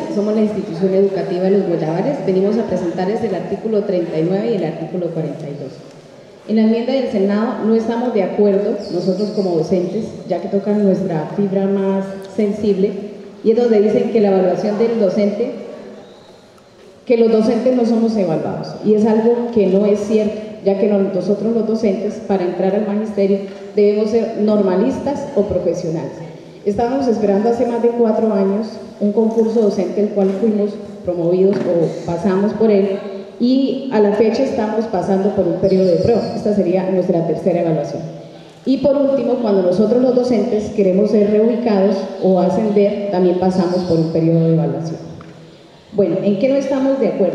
somos la institución educativa de Los Guayabales. Venimos a presentarles el artículo 39 y el artículo 42. En la enmienda del Senado no estamos de acuerdo, nosotros como docentes, ya que tocan nuestra fibra más sensible, y es donde dicen que la evaluación del docente, que los docentes no somos evaluados, y es algo que no es cierto, ya que nosotros los docentes, para entrar al magisterio, debemos ser normalistas o profesionales. Estábamos esperando hace más de 4 años un concurso docente, el cual fuimos promovidos o pasamos por él, y a la fecha estamos pasando por un periodo de prueba. Esta sería nuestra tercera evaluación. Y por último, cuando nosotros los docentes queremos ser reubicados o ascender, también pasamos por un periodo de evaluación. Bueno, ¿en qué no estamos de acuerdo?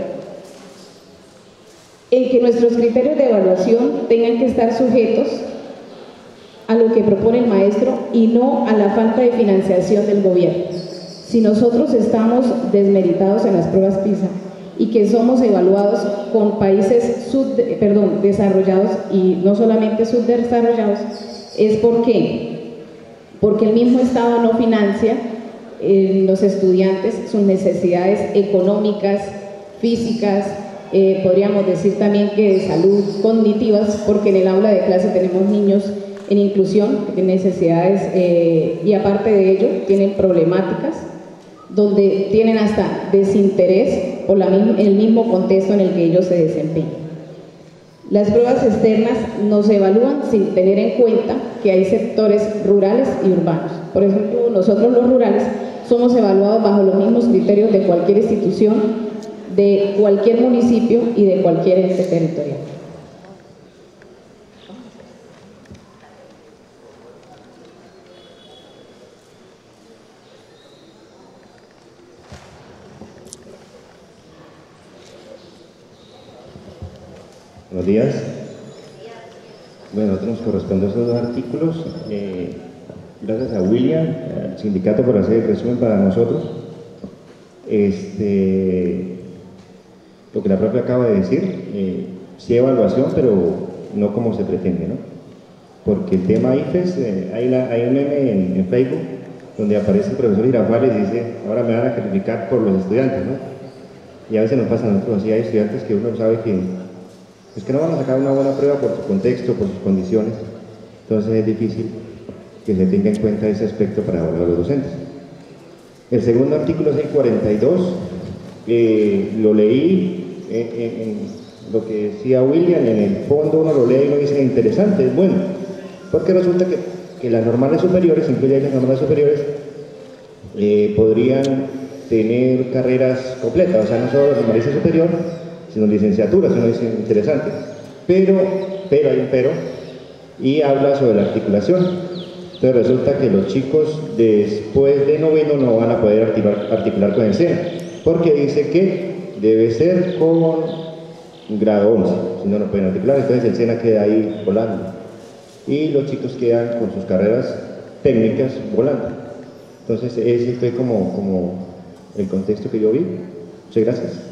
En que nuestros criterios de evaluación tengan que estar sujetos a lo que propone el maestro y no a la falta de financiación del gobierno. Si nosotros estamos desmeritados en las pruebas PISA y que somos evaluados con países desarrollados y no solamente subdesarrollados, es porque el mismo Estado no financia los estudiantes sus necesidades económicas, físicas, podríamos decir también que de salud, cognitivas, porque en el aula de clase tenemos niños en inclusión, en necesidades y aparte de ello tienen problemáticas donde tienen hasta desinterés por el mismo contexto en el que ellos se desempeñan. Las pruebas externas nos evalúan sin tener en cuenta que hay sectores rurales y urbanos. Por ejemplo, nosotros los rurales somos evaluados bajo los mismos criterios de cualquier institución, de cualquier municipio y de cualquier ente territorial. Buenos días. Bueno, a nosotros nos corresponden esos 2 artículos. Gracias a William, al sindicato, por hacer el resumen para nosotros. Lo que la profe acaba de decir, sí hay evaluación, pero no como se pretende, ¿no? Porque el tema IFES, hay un meme en Facebook donde aparece el profesor Girafales y dice, ahora me van a calificar por los estudiantes, ¿no? Y a veces nos pasa a nosotros así, hay estudiantes que uno sabe que es que no van a sacar una buena prueba por su contexto, por sus condiciones, entonces es difícil que se tenga en cuenta ese aspecto para evaluar a los docentes. El segundo artículo es el 42, lo leí en lo que decía William, en el fondo uno lo lee y uno dice interesante, es bueno, porque resulta que las normales superiores, incluye las normales superiores, podrían tener carreras completas, o sea, no solo la normalización superior, sino licenciaturas, uno dice interesante, pero hay un pero, y habla sobre la articulación. Entonces resulta que los chicos después de noveno no van a poder articular con el SENA, porque dice que debe ser con grado 11, si no, no pueden articular, entonces el SENA queda ahí volando, y los chicos quedan con sus carreras técnicas volando. Entonces ese fue como el contexto que yo vi. Muchas gracias.